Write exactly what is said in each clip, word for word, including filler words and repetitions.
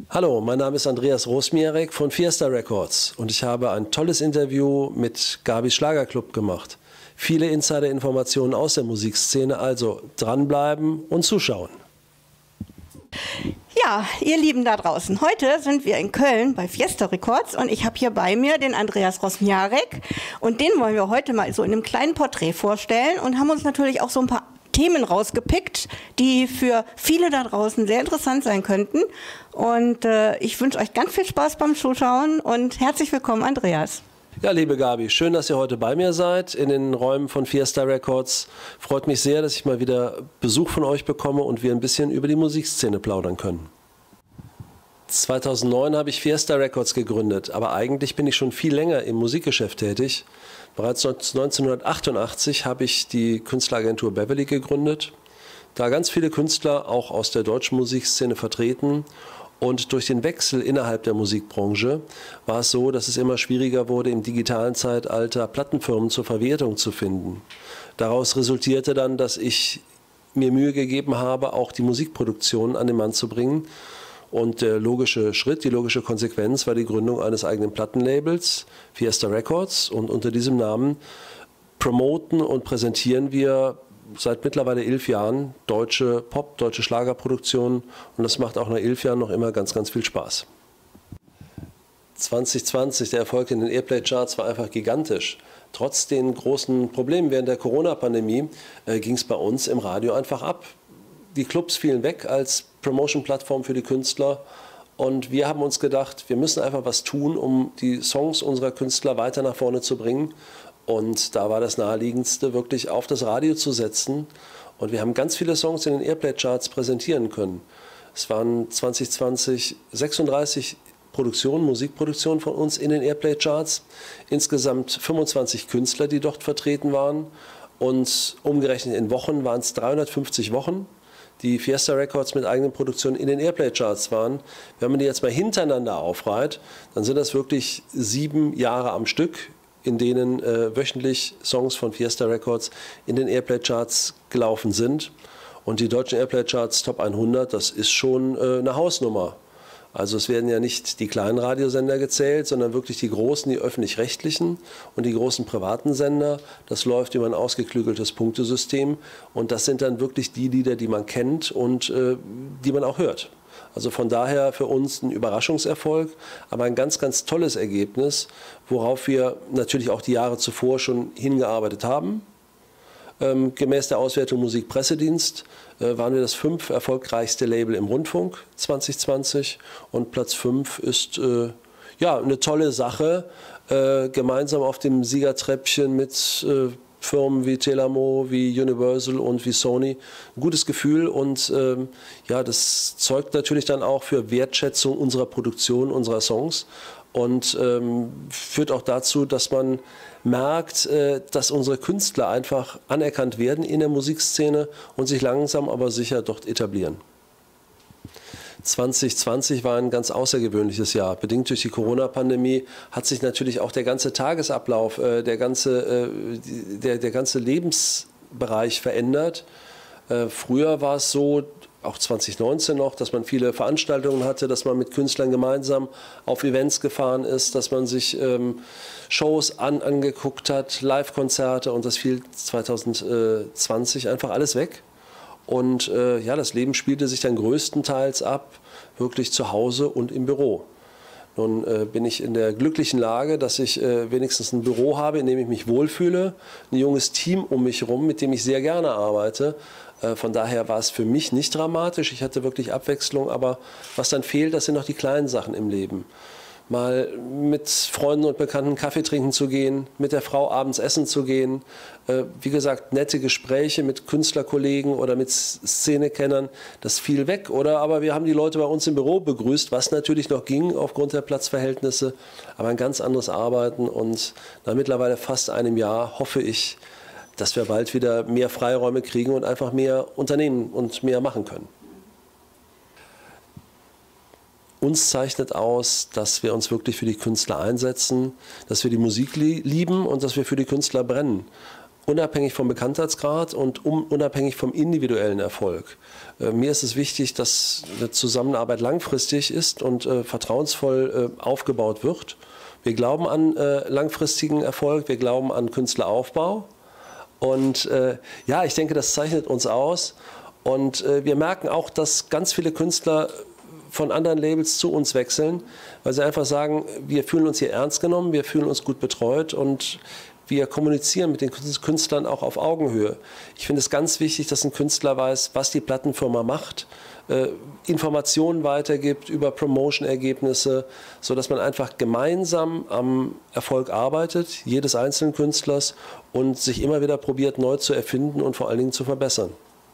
Hallo, mein Name ist Andreas Rosmierek von Fiesta Records und ich habe ein tolles Interview mit Gabis Schlagerclub gemacht. Viele Insider-Informationen aus der Musikszene, also dranbleiben und zuschauen. Ja, ihr Lieben da draußen, heute sind wir in Köln bei Fiesta Records und ich habe hier bei mir den Andreas Rosmierek und den wollen wir heute mal so in einem kleinen Porträt vorstellen und haben uns natürlich auch so ein paar Themen rausgepickt, die für viele da draußen sehr interessant sein könnten. Und äh, ich wünsche euch ganz viel Spaß beim Zuschauen und herzlich willkommen, Andreas. Ja, liebe Gabi, schön, dass ihr heute bei mir seid in den Räumen von Fiesta Records. Freut mich sehr, dass ich mal wieder Besuch von euch bekomme und wir ein bisschen über die Musikszene plaudern können. zweitausendneun habe ich Fiesta Records gegründet, aber eigentlich bin ich schon viel länger im Musikgeschäft tätig. Bereits neunzehnhundertachtundachtzig habe ich die Künstleragentur Beverly gegründet, da ganz viele Künstler auch aus der deutschen Musikszene vertreten. Und durch den Wechsel innerhalb der Musikbranche war es so, dass es immer schwieriger wurde, im digitalen Zeitalter Plattenfirmen zur Verwertung zu finden. Daraus resultierte dann, dass ich mir Mühe gegeben habe, auch die Musikproduktion an den Mann zu bringen. Und der logische Schritt, die logische Konsequenz war die Gründung eines eigenen Plattenlabels, Fiesta Records. Und unter diesem Namen promoten und präsentieren wir seit mittlerweile elf Jahren deutsche Pop-, deutsche Schlagerproduktionen. Und das macht auch nach elf Jahren noch immer ganz, ganz viel Spaß. zwanzig zwanzig, der Erfolg in den Airplay-Charts war einfach gigantisch. Trotz den großen Problemen während der Corona-Pandemie äh, ging es bei uns im Radio einfach ab. Die Clubs fielen weg als Promotion-Plattform für die Künstler und wir haben uns gedacht, wir müssen einfach was tun, um die Songs unserer Künstler weiter nach vorne zu bringen. Und da war das Naheliegendste, wirklich auf das Radio zu setzen. Und wir haben ganz viele Songs in den Airplay-Charts präsentieren können. Es waren zwanzig zwanzig sechsunddreißig Produktionen, Musikproduktionen von uns in den Airplay-Charts. Insgesamt fünfundzwanzig Künstler, die dort vertreten waren. Und umgerechnet in Wochen waren es dreihundertfünfzig Wochen, die Fiesta Records mit eigenen Produktionen in den Airplay-Charts waren. Wenn man die jetzt mal hintereinander aufreiht, dann sind das wirklich sieben Jahre am Stück, in denen äh, wöchentlich Songs von Fiesta Records in den Airplay-Charts gelaufen sind. Und die deutschen Airplay-Charts Top hundert, das ist schon äh, eine Hausnummer. Also es werden ja nicht die kleinen Radiosender gezählt, sondern wirklich die großen, die öffentlich-rechtlichen und die großen privaten Sender. Das läuft über ein ausgeklügeltes Punktesystem und das sind dann wirklich die Lieder, die man kennt und äh, die man auch hört. Also von daher für uns ein Überraschungserfolg, aber ein ganz, ganz tolles Ergebnis, worauf wir natürlich auch die Jahre zuvor schon hingearbeitet haben. Ähm, gemäß der Auswertung Musikpressedienst äh, waren wir das fünf erfolgreichste Label im Rundfunk zwanzig zwanzig und Platz fünf ist äh, ja, eine tolle Sache, äh, gemeinsam auf dem Siegertreppchen mit äh, Firmen wie Telamo, wie Universal und wie Sony. Ein gutes Gefühl und ähm, ja, das zeugt natürlich dann auch für Wertschätzung unserer Produktion, unserer Songs und ähm, führt auch dazu, dass man merkt, äh, dass unsere Künstler einfach anerkannt werden in der Musikszene und sich langsam aber sicher dort etablieren. zwanzig zwanzig war ein ganz außergewöhnliches Jahr. Bedingt durch die Corona-Pandemie hat sich natürlich auch der ganze Tagesablauf, äh, der, ganze, äh, der, der ganze Lebensbereich verändert. Äh, früher war es so, auch zwanzig neunzehn noch, dass man viele Veranstaltungen hatte, dass man mit Künstlern gemeinsam auf Events gefahren ist, dass man sich ähm, Shows an, angeguckt hat, Live-Konzerte und das fiel zwanzig zwanzig einfach alles weg. Und äh, ja, das Leben spielte sich dann größtenteils ab, wirklich zu Hause und im Büro. Nun äh, bin ich in der glücklichen Lage, dass ich äh, wenigstens ein Büro habe, in dem ich mich wohlfühle, ein junges Team um mich herum, mit dem ich sehr gerne arbeite. Äh, von daher war es für mich nicht dramatisch, ich hatte wirklich Abwechslung, aber was dann fehlt, das sind noch die kleinen Sachen im Leben. Mal mit Freunden und Bekannten Kaffee trinken zu gehen, mit der Frau abends essen zu gehen. Äh, wie gesagt, nette Gespräche mit Künstlerkollegen oder mit Szenekennern, das fiel weg. Oder aber wir haben die Leute bei uns im Büro begrüßt, was natürlich noch ging aufgrund der Platzverhältnisse. Aber ein ganz anderes Arbeiten und nach mittlerweile fast einem Jahr hoffe ich, dass wir bald wieder mehr Freiräume kriegen und einfach mehr unternehmen und mehr machen können. Uns zeichnet aus, dass wir uns wirklich für die Künstler einsetzen, dass wir die Musik lieben und dass wir für die Künstler brennen. unabhängig vom Bekanntheitsgrad und um, unabhängig vom individuellen Erfolg. Äh, mir ist es wichtig, dass eine Zusammenarbeit langfristig ist und äh, vertrauensvoll äh, aufgebaut wird. Wir glauben an äh, langfristigen Erfolg, wir glauben an Künstleraufbau. Und äh, ja, ich denke, das zeichnet uns aus. Und äh, wir merken auch, dass ganz viele Künstler von anderen Labels zu uns wechseln, weil sie einfach sagen, wir fühlen uns hier ernst genommen, wir fühlen uns gut betreut und wir kommunizieren mit den Künstlern auch auf Augenhöhe. Ich finde es ganz wichtig, dass ein Künstler weiß, was die Plattenfirma macht, äh, Informationen weitergibt über Promotion-Ergebnisse, sodass man einfach gemeinsam am Erfolg arbeitet, jedes einzelnen Künstlers, und sich immer wieder probiert, neu zu erfinden und vor allen Dingen zu verbessern.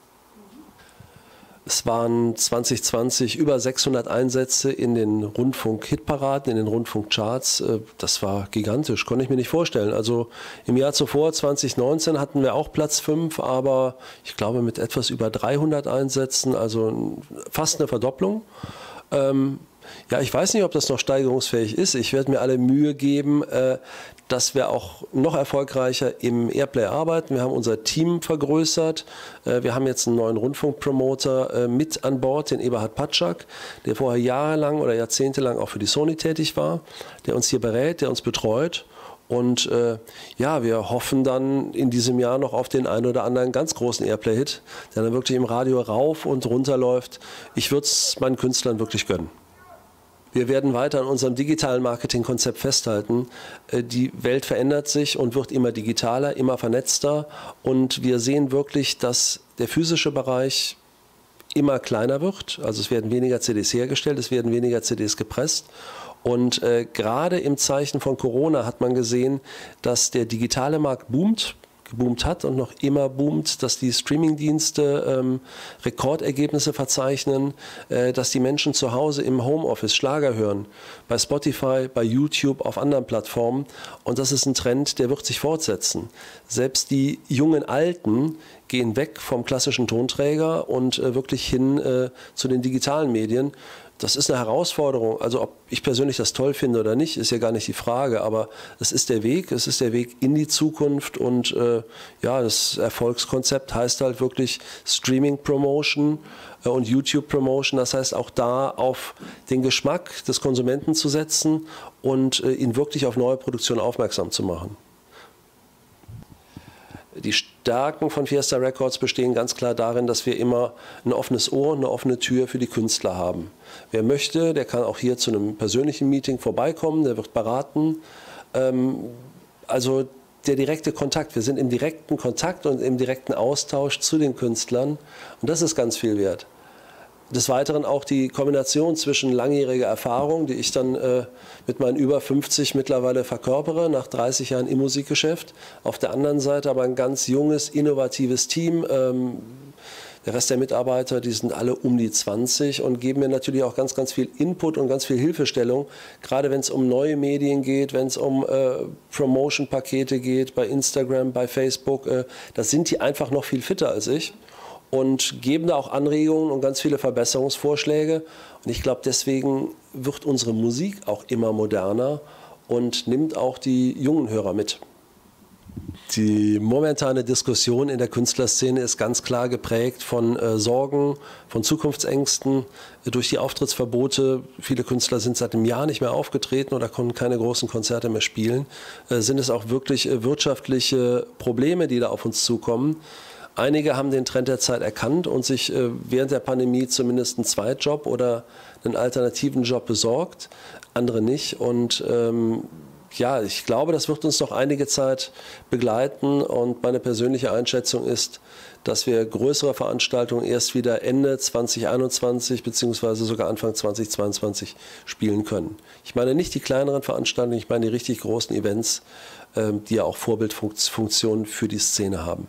Es waren zwanzig zwanzig über sechshundert Einsätze in den Rundfunk-Hitparaden, in den Rundfunkcharts. Das war gigantisch, konnte ich mir nicht vorstellen. Also im Jahr zuvor, zwanzig neunzehn, hatten wir auch Platz fünf, aber ich glaube mit etwas über dreihundert Einsätzen, also fast eine Verdopplung. Ähm, ja, ich weiß nicht, ob das noch steigerungsfähig ist. Ich werde mir alle Mühe geben, äh, dass wir auch noch erfolgreicher im Airplay arbeiten. Wir haben unser Team vergrößert. Äh, wir haben jetzt einen neuen Rundfunkpromoter äh, mit an Bord, den Eberhard Patschak, der vorher jahrelang oder jahrzehntelang auch für die Sony tätig war, der uns hier berät, der uns betreut. Und äh, ja, wir hoffen dann in diesem Jahr noch auf den einen oder anderen ganz großen Airplay-Hit, der dann wirklich im Radio rauf und runter läuft. Ich würde es meinen Künstlern wirklich gönnen. Wir werden weiter an unserem digitalen Marketingkonzept festhalten. Die Welt verändert sich und wird immer digitaler, immer vernetzter. Und wir sehen wirklich, dass der physische Bereich immer kleiner wird. Also es werden weniger C Ds hergestellt, es werden weniger C Ds gepresst. Und äh, gerade im Zeichen von Corona hat man gesehen, dass der digitale Markt boomt. geboomt hat und noch immer boomt, dass die Streamingdienste ähm, Rekordergebnisse verzeichnen, äh, dass die Menschen zu Hause im Homeoffice Schlager hören, bei Spotify, bei YouTube, auf anderen Plattformen. Und das ist ein Trend, der wird sich fortsetzen. Selbst die jungen Alten gehen weg vom klassischen Tonträger und äh, wirklich hin äh, zu den digitalen Medien. Das ist eine Herausforderung. Also ob ich persönlich das toll finde oder nicht, ist ja gar nicht die Frage. Aber es ist der Weg, es ist der Weg in die Zukunft. Und äh, ja, das Erfolgskonzept heißt halt wirklich Streaming-Promotion äh, und YouTube-Promotion. Das heißt auch da auf den Geschmack des Konsumenten zu setzen und äh, ihn wirklich auf neue Produktionen aufmerksam zu machen. Die Stärken von Fiesta Records bestehen ganz klar darin, dass wir immer ein offenes Ohr, eine offene Tür für die Künstler haben. Wer möchte, der kann auch hier zu einem persönlichen Meeting vorbeikommen, der wird beraten. Ähm, also der direkte Kontakt, wir sind im direkten Kontakt und im direkten Austausch zu den Künstlern und das ist ganz viel wert. Des Weiteren auch die Kombination zwischen langjähriger Erfahrung, die ich dann äh, mit meinen über fünfzig mittlerweile verkörpere, nach dreißig Jahren im Musikgeschäft. Auf der anderen Seite aber ein ganz junges, innovatives Team. Ähm, der Rest der Mitarbeiter, die sind alle um die zwanzig und geben mir natürlich auch ganz, ganz viel Input und ganz viel Hilfestellung. Gerade wenn es um neue Medien geht, wenn es um äh, Promotion-Pakete geht, bei Instagram, bei Facebook, äh, da sind die einfach noch viel fitter als ich. Und geben da auch Anregungen und ganz viele Verbesserungsvorschläge. Und ich glaube, deswegen wird unsere Musik auch immer moderner und nimmt auch die jungen Hörer mit. Die momentane Diskussion in der Künstlerszene ist ganz klar geprägt von äh, Sorgen, von Zukunftsängsten, äh, durch die Auftrittsverbote. Viele Künstler sind seit einem Jahr nicht mehr aufgetreten oder konnten keine großen Konzerte mehr spielen. Äh, sind es auch wirklich äh, wirtschaftliche Probleme, die da auf uns zukommen. Einige haben den Trend der Zeit erkannt und sich äh, während der Pandemie zumindest einen Zweitjob oder einen alternativen Job besorgt, andere nicht. Und ähm, ja, ich glaube, das wird uns noch einige Zeit begleiten und meine persönliche Einschätzung ist, dass wir größere Veranstaltungen erst wieder Ende zwanzig einundzwanzig beziehungsweise sogar Anfang zwanzig zweiundzwanzig spielen können. Ich meine nicht die kleineren Veranstaltungen, ich meine die richtig großen Events, äh, die ja auch Vorbildfunktionen für die Szene haben.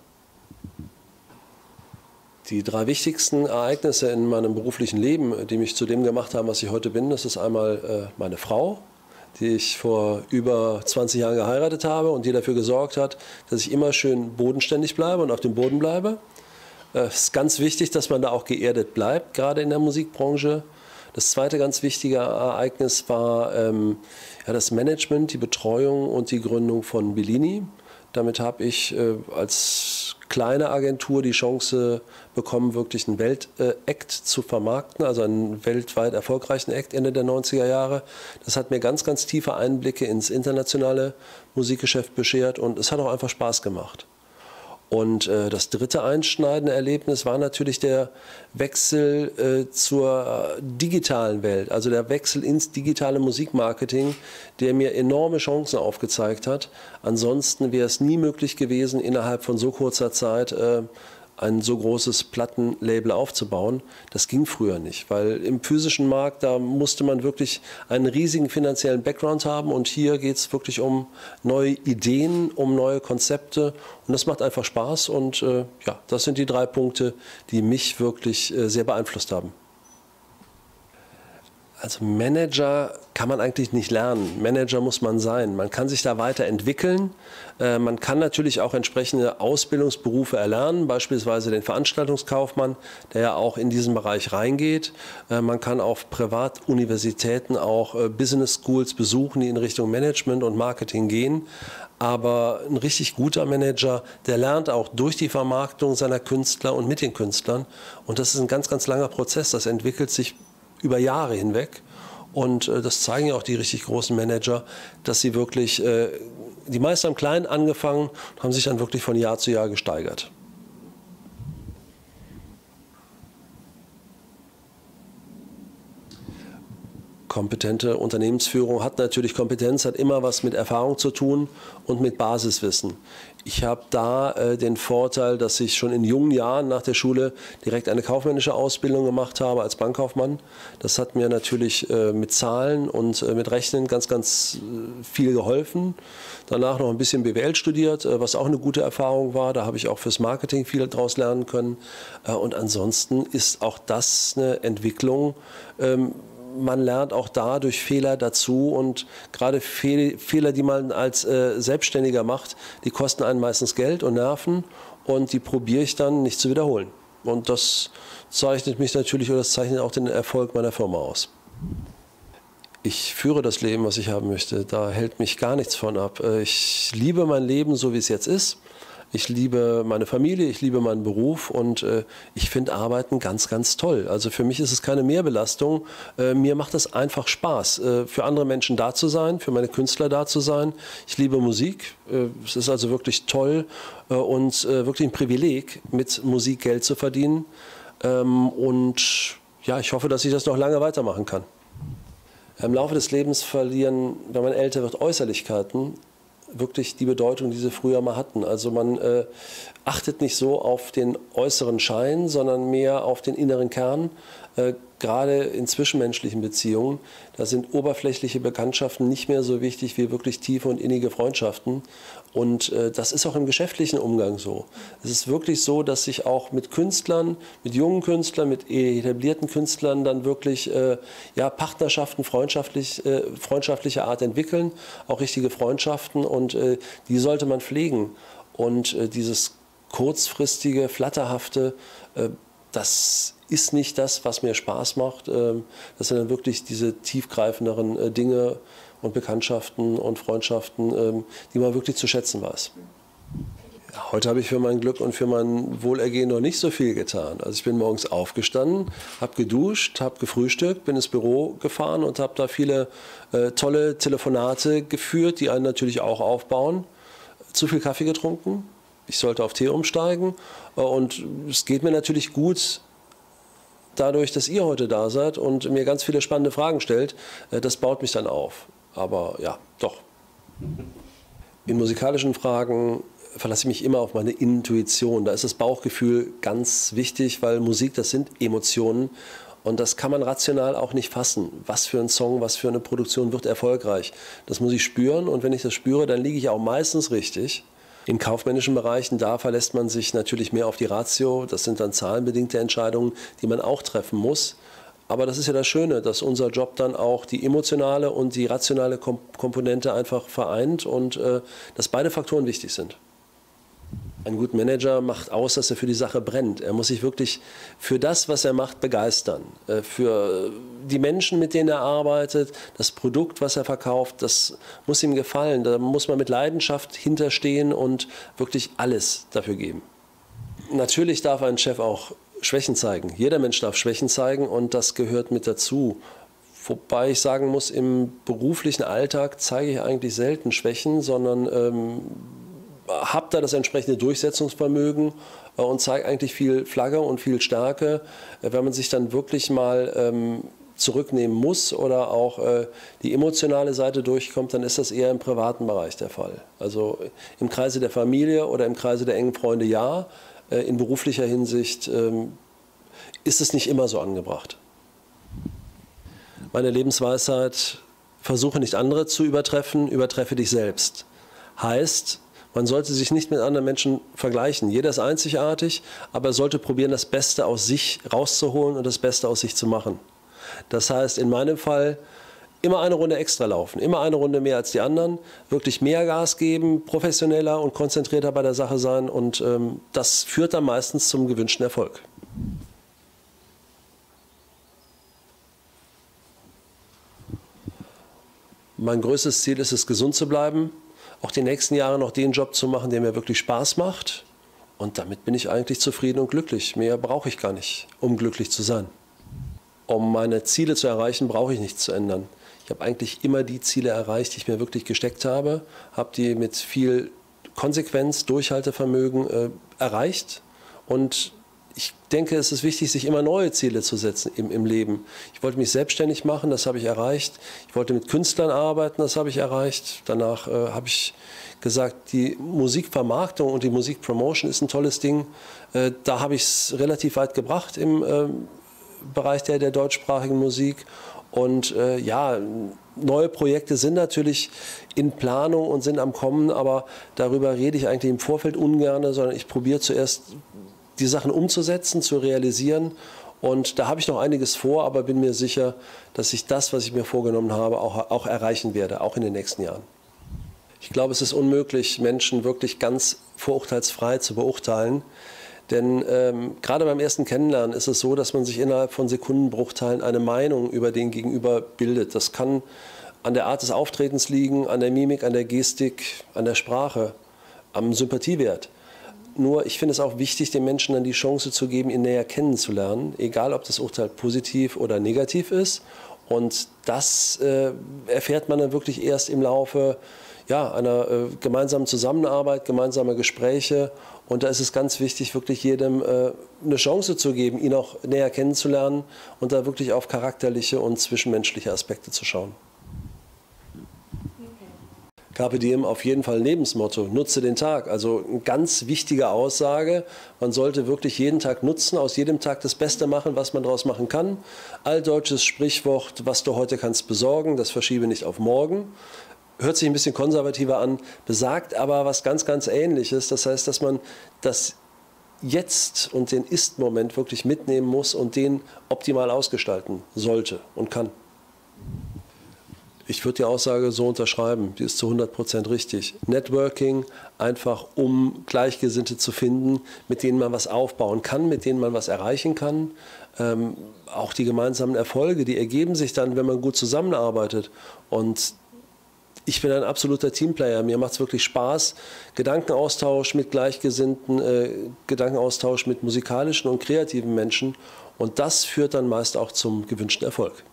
Die drei wichtigsten Ereignisse in meinem beruflichen Leben, die mich zu dem gemacht haben, was ich heute bin, das ist einmal äh, meine Frau, die ich vor über zwanzig Jahren geheiratet habe und die dafür gesorgt hat, dass ich immer schön bodenständig bleibe und auf dem Boden bleibe. Es äh, ist ganz wichtig, dass man da auch geerdet bleibt, gerade in der Musikbranche. Das zweite ganz wichtige Ereignis war ähm, ja, das Management, die Betreuung und die Gründung von Bellini. Damit habe ich äh, als kleine Agentur die Chance bekommen, wirklich einen Welt-Act zu vermarkten, also einen weltweit erfolgreichen Act Ende der neunziger Jahre. Das hat mir ganz, ganz tiefe Einblicke ins internationale Musikgeschäft beschert und es hat auch einfach Spaß gemacht. Und äh, das dritte einschneidende Erlebnis war natürlich der Wechsel äh, zur digitalen Welt, also der Wechsel ins digitale Musikmarketing, der mir enorme Chancen aufgezeigt hat. Ansonsten wäre es nie möglich gewesen, innerhalb von so kurzer Zeit äh, ein so großes Plattenlabel aufzubauen. Das ging früher nicht, weil im physischen Markt, da musste man wirklich einen riesigen finanziellen Background haben und hier geht es wirklich um neue Ideen, um neue Konzepte und das macht einfach Spaß und äh, ja, das sind die drei Punkte, die mich wirklich äh, sehr beeinflusst haben. Also Manager kann man eigentlich nicht lernen. Manager muss man sein. Man kann sich da weiterentwickeln. Äh, man kann natürlich auch entsprechende Ausbildungsberufe erlernen, beispielsweise den Veranstaltungskaufmann, der ja auch in diesen Bereich reingeht. Äh, man kann auf Privatuniversitäten auch äh, Business Schools besuchen, die in Richtung Management und Marketing gehen. Aber ein richtig guter Manager, der lernt auch durch die Vermarktung seiner Künstler und mit den Künstlern. Und das ist ein ganz, ganz langer Prozess. Das entwickelt sich über Jahre hinweg und äh, das zeigen ja auch die richtig großen Manager, dass sie wirklich, äh, die meisten haben klein angefangen und haben sich dann wirklich von Jahr zu Jahr gesteigert. Kompetente Unternehmensführung hat natürlich Kompetenz, hat immer was mit Erfahrung zu tun und mit Basiswissen. Ich habe da äh, den Vorteil, dass ich schon in jungen Jahren nach der Schule direkt eine kaufmännische Ausbildung gemacht habe als Bankkaufmann. Das hat mir natürlich äh, mit Zahlen und äh, mit Rechnen ganz, ganz äh, viel geholfen. Danach noch ein bisschen B W L studiert, äh, was auch eine gute Erfahrung war. Da habe ich auch fürs Marketing viel daraus lernen können. Äh, und ansonsten ist auch das eine Entwicklung. Ähm, Man lernt auch da durch Fehler dazu und gerade Fehl, Fehler, die man als äh, Selbstständiger macht, die kosten einen meistens Geld und Nerven und die probiere ich dann nicht zu wiederholen. Und das zeichnet mich natürlich oder das zeichnet auch den Erfolg meiner Firma aus. Ich führe das Leben, was ich haben möchte. Da hält mich gar nichts von ab. Ich liebe mein Leben, so wie es jetzt ist. Ich liebe meine Familie, ich liebe meinen Beruf und äh, ich finde Arbeiten ganz, ganz toll. Also für mich ist es keine Mehrbelastung. Äh, mir macht es einfach Spaß, äh, für andere Menschen da zu sein, für meine Künstler da zu sein. Ich liebe Musik. Äh, es ist also wirklich toll äh, und äh, wirklich ein Privileg, mit Musik Geld zu verdienen. Ähm, und ja, ich hoffe, dass ich das noch lange weitermachen kann. Im Laufe des Lebens verlieren, wenn man älter wird, Äußerlichkeiten wirklich die Bedeutung, die sie früher mal hatten. Also man äh, achtet nicht so auf den äußeren Schein, sondern mehr auf den inneren Kern. Äh, gerade in zwischenmenschlichen Beziehungen, da sind oberflächliche Bekanntschaften nicht mehr so wichtig wie wirklich tiefe und innige Freundschaften. Und äh, das ist auch im geschäftlichen Umgang so. Es ist wirklich so, dass sich auch mit Künstlern, mit jungen Künstlern, mit etablierten Künstlern dann wirklich äh, ja, Partnerschaften freundschaftlich, äh, freundschaftlicher Art entwickeln, auch richtige Freundschaften und äh, die sollte man pflegen. Und äh, dieses kurzfristige, flatterhafte, äh, das ist nicht das, was mir Spaß macht. Ähm, das sind dann wirklich diese tiefgreifenderen äh, Dinge und Bekanntschaften und Freundschaften, ähm, die man wirklich zu schätzen weiß. Ja, heute habe ich für mein Glück und für mein Wohlergehen noch nicht so viel getan. Also ich bin morgens aufgestanden, habe geduscht, habe gefrühstückt, bin ins Büro gefahren und habe da viele äh, tolle Telefonate geführt, die einen natürlich auch aufbauen. Zu viel Kaffee getrunken, ich sollte auf Tee umsteigen äh, und es geht mir natürlich gut, dadurch, dass ihr heute da seid und mir ganz viele spannende Fragen stellt, äh, das baut mich dann auf. Aber ja, doch. In musikalischen Fragen verlasse ich mich immer auf meine Intuition. Da ist das Bauchgefühl ganz wichtig, weil Musik, das sind Emotionen. Und das kann man rational auch nicht fassen. Was für ein Song, was für eine Produktion wird erfolgreich. Das muss ich spüren und wenn ich das spüre, dann liege ich auch meistens richtig. In kaufmännischen Bereichen, da verlässt man sich natürlich mehr auf die Ratio. Das sind dann zahlenbedingte Entscheidungen, die man auch treffen muss. Aber das ist ja das Schöne, dass unser Job dann auch die emotionale und die rationale Komponente einfach vereint und äh, dass beide Faktoren wichtig sind. Ein guter Manager macht aus, dass er für die Sache brennt. Er muss sich wirklich für das, was er macht, begeistern. Für die Menschen, mit denen er arbeitet, das Produkt, was er verkauft, das muss ihm gefallen. Da muss man mit Leidenschaft hinterstehen und wirklich alles dafür geben. Natürlich darf ein Chef auch Schwächen zeigen. Jeder Mensch darf Schwächen zeigen und das gehört mit dazu. Wobei ich sagen muss, im beruflichen Alltag zeige ich eigentlich selten Schwächen, sondern ähm, habe da das entsprechende Durchsetzungsvermögen äh, und zeige eigentlich viel Flagge und viel Stärke. Äh, wenn man sich dann wirklich mal ähm, zurücknehmen muss oder auch äh, die emotionale Seite durchkommt, dann ist das eher im privaten Bereich der Fall. Also im Kreise der Familie oder im Kreise der engen Freunde ja, äh, in beruflicher Hinsicht äh, ist es nicht immer so angebracht. Meine Lebensweisheit: Versuche nicht andere zu übertreffen, übertreffe dich selbst. Heißt, man sollte sich nicht mit anderen Menschen vergleichen. Jeder ist einzigartig, aber er sollte probieren, das Beste aus sich rauszuholen und das Beste aus sich zu machen. Das heißt, in meinem Fall immer eine Runde extra laufen, immer eine Runde mehr als die anderen, wirklich mehr Gas geben, professioneller und konzentrierter bei der Sache sein und ähm, das führt dann meistens zum gewünschten Erfolg. Mein größtes Ziel ist es, gesund zu bleiben, auch die nächsten Jahre noch den Job zu machen, der mir wirklich Spaß macht. Und damit bin ich eigentlich zufrieden und glücklich. Mehr brauche ich gar nicht, um glücklich zu sein. Um meine Ziele zu erreichen, brauche ich nichts zu ändern. Ich habe eigentlich immer die Ziele erreicht, die ich mir wirklich gesteckt habe, habe die mit viel Konsequenz, Durchhaltevermögen äh, erreicht. Und ich denke, es ist wichtig, sich immer neue Ziele zu setzen im, im Leben. Ich wollte mich selbstständig machen, das habe ich erreicht. Ich wollte mit Künstlern arbeiten, das habe ich erreicht. Danach äh, habe ich gesagt, die Musikvermarktung und die Musikpromotion ist ein tolles Ding. Äh, da habe ich es relativ weit gebracht im äh, Bereich der, der deutschsprachigen Musik. Und äh, ja, neue Projekte sind natürlich in Planung und sind am Kommen, aber darüber rede ich eigentlich im Vorfeld ungern, sondern ich probiere zuerst die Sachen umzusetzen, zu realisieren. Und da habe ich noch einiges vor, aber bin mir sicher, dass ich das, was ich mir vorgenommen habe, auch, auch erreichen werde, auch in den nächsten Jahren. Ich glaube, es ist unmöglich, Menschen wirklich ganz vorurteilsfrei zu beurteilen. Denn ähm, gerade beim ersten Kennenlernen ist es so, dass man sich innerhalb von Sekundenbruchteilen eine Meinung über den Gegenüber bildet. Das kann an der Art des Auftretens liegen, an der Mimik, an der Gestik, an der Sprache, am Sympathiewert. Nur ich finde es auch wichtig, den Menschen dann die Chance zu geben, ihn näher kennenzulernen, egal ob das Urteil positiv oder negativ ist. Und das äh, erfährt man dann wirklich erst im Laufe ja, einer äh, gemeinsamen Zusammenarbeit, gemeinsamer Gespräche. Und da ist es ganz wichtig, wirklich jedem äh, eine Chance zu geben, ihn auch näher kennenzulernen und da wirklich auf charakterliche und zwischenmenschliche Aspekte zu schauen. Carpe diem auf jeden Fall ein Lebensmotto, nutze den Tag. Also eine ganz wichtige Aussage, man sollte wirklich jeden Tag nutzen, aus jedem Tag das Beste machen, was man daraus machen kann. Altdeutsches Sprichwort, was du heute kannst besorgen, das verschiebe nicht auf morgen. Hört sich ein bisschen konservativer an, besagt aber was ganz, ganz Ähnliches. Das heißt, dass man das Jetzt und den Ist-Moment wirklich mitnehmen muss und den optimal ausgestalten sollte und kann. Ich würde die Aussage so unterschreiben, die ist zu hundert Prozent richtig. Networking, einfach um Gleichgesinnte zu finden, mit denen man was aufbauen kann, mit denen man was erreichen kann. Ähm, auch die gemeinsamen Erfolge, die ergeben sich dann, wenn man gut zusammenarbeitet. Und ich bin ein absoluter Teamplayer. Mir macht es wirklich Spaß. Gedankenaustausch mit Gleichgesinnten, äh, Gedankenaustausch mit musikalischen und kreativen Menschen. Und das führt dann meist auch zum gewünschten Erfolg.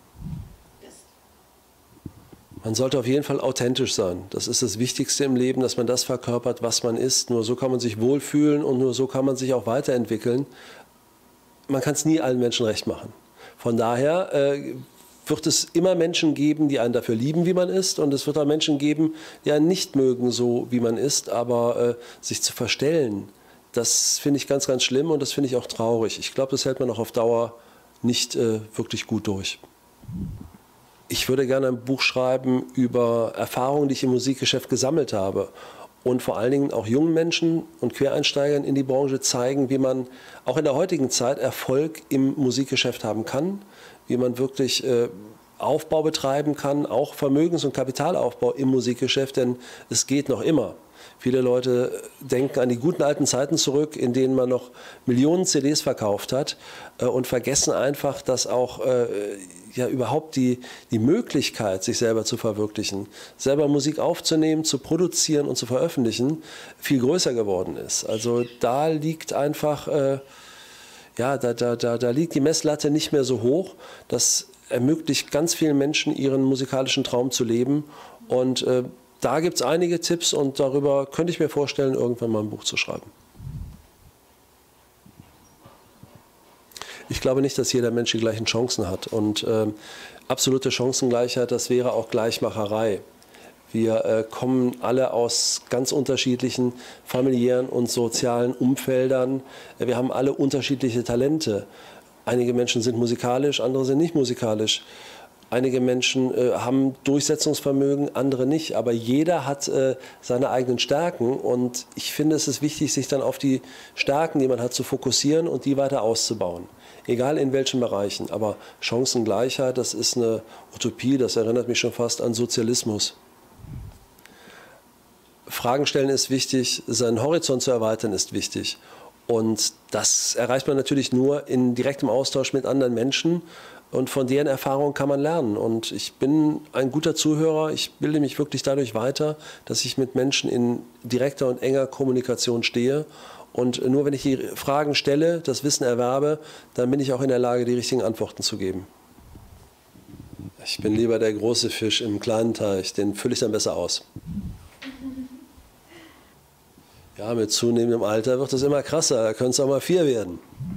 Man sollte auf jeden Fall authentisch sein. Das ist das Wichtigste im Leben, dass man das verkörpert, was man ist. Nur so kann man sich wohlfühlen und nur so kann man sich auch weiterentwickeln. Man kann es nie allen Menschen recht machen. Von daher äh, wird es immer Menschen geben, die einen dafür lieben, wie man ist. Und es wird auch Menschen geben, die einen nicht mögen, so wie man ist. Aber äh, sich zu verstellen, das finde ich ganz, ganz schlimm und das finde ich auch traurig. Ich glaube, das hält man auch auf Dauer nicht äh, wirklich gut durch. Ich würde gerne ein Buch schreiben über Erfahrungen, die ich im Musikgeschäft gesammelt habe und vor allen Dingen auch jungen Menschen und Quereinsteigern in die Branche zeigen, wie man auch in der heutigen Zeit Erfolg im Musikgeschäft haben kann, wie man wirklich äh, Aufbau betreiben kann, auch Vermögens- und Kapitalaufbau im Musikgeschäft, denn es geht noch immer. Viele Leute denken an die guten alten Zeiten zurück, in denen man noch Millionen C Ds verkauft hat äh, und vergessen einfach, dass auch äh, ja, überhaupt die, die Möglichkeit, sich selber zu verwirklichen, selber Musik aufzunehmen, zu produzieren und zu veröffentlichen, viel größer geworden ist. Also da liegt einfach, äh, ja, da, da, da, da liegt die Messlatte nicht mehr so hoch. Das ermöglicht ganz vielen Menschen, ihren musikalischen Traum zu leben. Und äh, da gibt es einige Tipps und darüber könnte ich mir vorstellen, irgendwann mal ein Buch zu schreiben. Ich glaube nicht, dass jeder Mensch die gleichen Chancen hat. Und äh, absolute Chancengleichheit, das wäre auch Gleichmacherei. Wir äh, kommen alle aus ganz unterschiedlichen familiären und sozialen Umfeldern. Wir haben alle unterschiedliche Talente. Einige Menschen sind musikalisch, andere sind nicht musikalisch. Einige Menschen äh, haben Durchsetzungsvermögen, andere nicht. Aber jeder hat äh, seine eigenen Stärken. Und ich finde, es ist wichtig, sich dann auf die Stärken, die man hat, zu fokussieren und die weiter auszubauen. Egal in welchen Bereichen. Aber Chancengleichheit, das ist eine Utopie, das erinnert mich schon fast an Sozialismus. Fragen stellen ist wichtig, seinen Horizont zu erweitern ist wichtig. Und das erreicht man natürlich nur in direktem Austausch mit anderen Menschen. Und von deren Erfahrung kann man lernen. Und ich bin ein guter Zuhörer. Ich bilde mich wirklich dadurch weiter, dass ich mit Menschen in direkter und enger Kommunikation stehe. Und nur wenn ich die Fragen stelle, das Wissen erwerbe, dann bin ich auch in der Lage, die richtigen Antworten zu geben. Ich bin lieber der große Fisch im kleinen Teich. Den fülle ich dann besser aus. Ja, mit zunehmendem Alter wird es immer krasser. Da können es auch mal vier werden.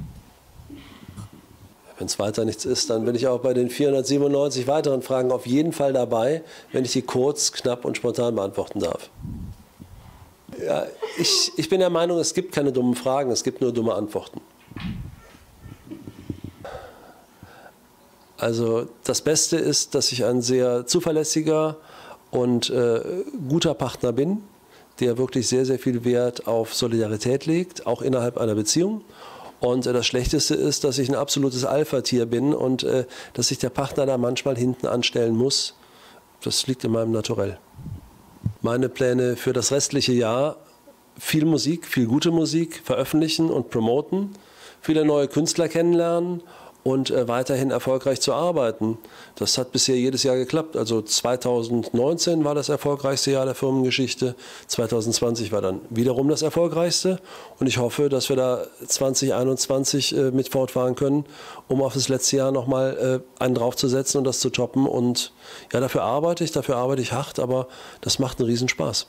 Wenn es weiter nichts ist, dann bin ich auch bei den vierhundertsiebenundneunzig weiteren Fragen auf jeden Fall dabei, wenn ich die kurz, knapp und spontan beantworten darf. Ja, ich, ich bin der Meinung, es gibt keine dummen Fragen, es gibt nur dumme Antworten. Also das Beste ist, dass ich ein sehr zuverlässiger und äh, guter Partner bin, der wirklich sehr, sehr viel Wert auf Solidarität legt, auch innerhalb einer Beziehung. Und äh, das Schlechteste ist, dass ich ein absolutes Alpha-Tier bin und äh, dass sich der Partner da manchmal hinten anstellen muss. Das liegt in meinem Naturell. Meine Pläne für das restliche Jahr: viel Musik, viel gute Musik, veröffentlichen und promoten, viele neue Künstler kennenlernen und äh, weiterhin erfolgreich zu arbeiten. Das hat bisher jedes Jahr geklappt. Also zweitausendneunzehn war das erfolgreichste Jahr der Firmengeschichte, zweitausendzwanzig war dann wiederum das erfolgreichste und ich hoffe, dass wir da zweitausendeinundzwanzig äh, mit fortfahren können, um auf das letzte Jahr nochmal äh, einen draufzusetzen und das zu toppen. Und ja, dafür arbeite ich, dafür arbeite ich hart, aber das macht einen Riesenspaß.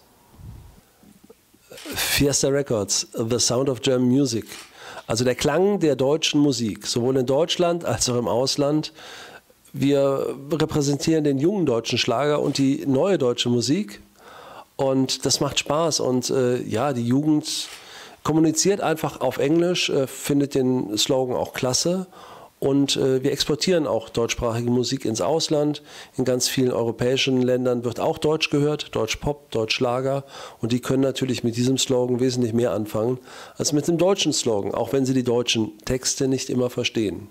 Fiesta Records, The Sound of German Music. Also der Klang der deutschen Musik, sowohl in Deutschland als auch im Ausland. Wir repräsentieren den jungen deutschen Schlager und die neue deutsche Musik. Und das macht Spaß. Und äh, ja, die Jugend kommuniziert einfach auf Englisch, äh, findet den Slogan auch klasse. Und äh, wir exportieren auch deutschsprachige Musik ins Ausland. In ganz vielen europäischen Ländern wird auch Deutsch gehört, Deutsch-Pop, Deutsch-Schlager. Und die können natürlich mit diesem Slogan wesentlich mehr anfangen als mit dem deutschen Slogan, auch wenn sie die deutschen Texte nicht immer verstehen.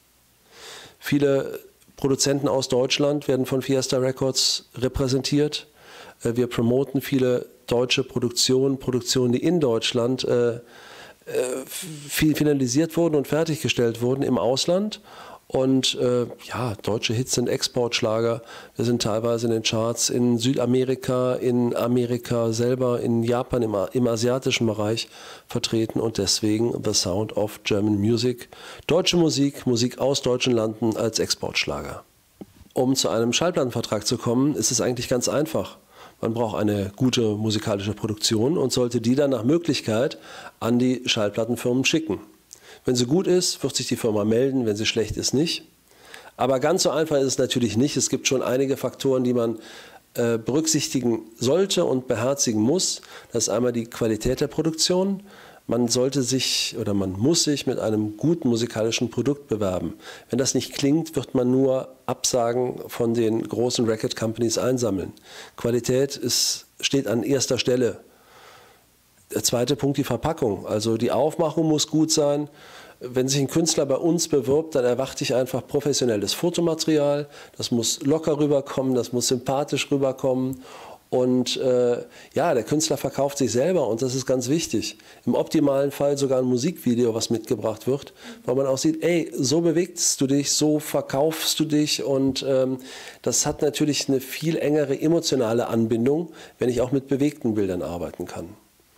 Viele Produzenten aus Deutschland werden von Fiesta Records repräsentiert. Äh, wir promoten viele deutsche Produktionen, Produktionen, die in Deutschland äh, finalisiert wurden und fertiggestellt wurden im Ausland. Und äh, ja, deutsche Hits sind Exportschlager. Wir sind teilweise in den Charts in Südamerika, in Amerika selber, in Japan, im, im asiatischen Bereich vertreten. Und deswegen The Sound of German Music. Deutsche Musik, Musik aus deutschen Landen als Exportschlager. Um zu einem Schallplattenvertrag zu kommen, ist es eigentlich ganz einfach. Man braucht eine gute musikalische Produktion und sollte die dann nach Möglichkeit an die Schallplattenfirmen schicken. Wenn sie gut ist, wird sich die Firma melden, wenn sie schlecht ist, nicht. Aber ganz so einfach ist es natürlich nicht. Es gibt schon einige Faktoren, die man äh, berücksichtigen sollte und beherzigen muss. Das ist einmal die Qualität der Produktion. Man sollte sich oder man muss sich mit einem guten musikalischen Produkt bewerben. Wenn das nicht klingt, wird man nur Absagen von den großen Record Companies einsammeln. Qualität ist, steht an erster Stelle. Der zweite Punkt, die Verpackung. Also die Aufmachung muss gut sein. Wenn sich ein Künstler bei uns bewirbt, dann erwarte ich einfach professionelles Fotomaterial. Das muss locker rüberkommen, das muss sympathisch rüberkommen. Und äh, ja, der Künstler verkauft sich selber und das ist ganz wichtig. Im optimalen Fall sogar ein Musikvideo, was mitgebracht wird, weil man auch sieht, ey, so bewegst du dich, so verkaufst du dich und ähm, das hat natürlich eine viel engere emotionale Anbindung, wenn ich auch mit bewegten Bildern arbeiten kann.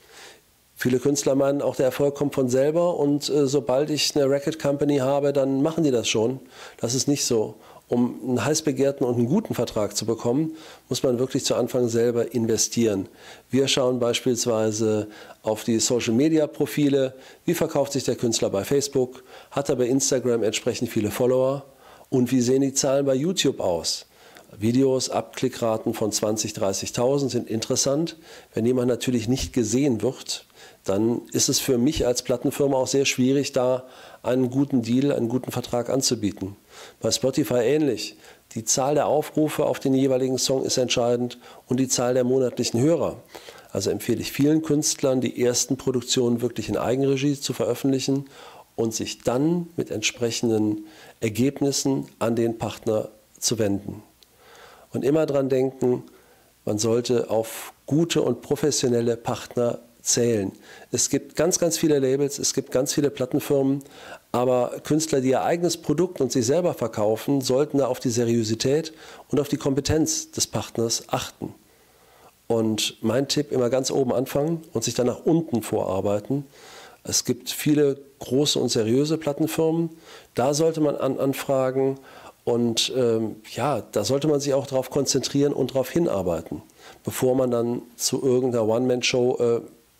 Viele Künstler meinen, auch der Erfolg kommt von selber und äh, sobald ich eine Record Company habe, dann machen die das schon. Das ist nicht so. Um einen heiß begehrten und einen guten Vertrag zu bekommen, muss man wirklich zu Anfang selber investieren. Wir schauen beispielsweise auf die Social-Media-Profile. Wie verkauft sich der Künstler bei Facebook? Hat er bei Instagram entsprechend viele Follower? Und wie sehen die Zahlen bei YouTube aus? Videos, Abklickraten von zwanzigtausend, dreißigtausend sind interessant. Wenn jemand natürlich nicht gesehen wird, dann ist es für mich als Plattenfirma auch sehr schwierig, da einen guten Deal, einen guten Vertrag anzubieten. Bei Spotify ähnlich. Die Zahl der Aufrufe auf den jeweiligen Song ist entscheidend und die Zahl der monatlichen Hörer. Also empfehle ich vielen Künstlern, die ersten Produktionen wirklich in Eigenregie zu veröffentlichen und sich dann mit entsprechenden Ergebnissen an den Partner zu wenden. Und immer dran denken, man sollte auf gute und professionelle Partner zählen. Es gibt ganz, ganz viele Labels, es gibt ganz viele Plattenfirmen, aber Künstler, die ihr eigenes Produkt und sich selber verkaufen, sollten da auf die Seriosität und auf die Kompetenz des Partners achten. Und mein Tipp, immer ganz oben anfangen und sich dann nach unten vorarbeiten. Es gibt viele große und seriöse Plattenfirmen, da sollte man an, anfragen und ähm, ja, da sollte man sich auch darauf konzentrieren und darauf hinarbeiten, bevor man dann zu irgendeiner One-Man-Show äh,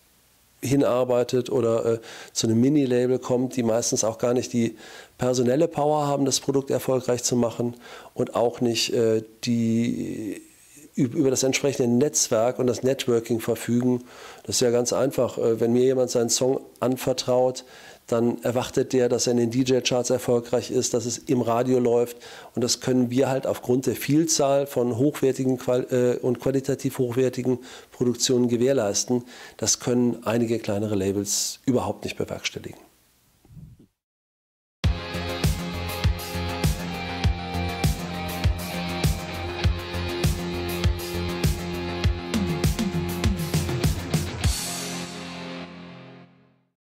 hinarbeitet oder äh, zu einem Mini-Label kommt, die meistens auch gar nicht die personelle Power haben, das Produkt erfolgreich zu machen und auch nicht äh, die über das entsprechende Netzwerk und das Networking verfügen. Das ist ja ganz einfach. Wenn mir jemand seinen Song anvertraut, dann erwartet der, dass er in den D J-Charts erfolgreich ist, dass es im Radio läuft. Und das können wir halt aufgrund der Vielzahl von hochwertigen und qualitativ hochwertigen Produktionen gewährleisten. Das können einige kleinere Labels überhaupt nicht bewerkstelligen.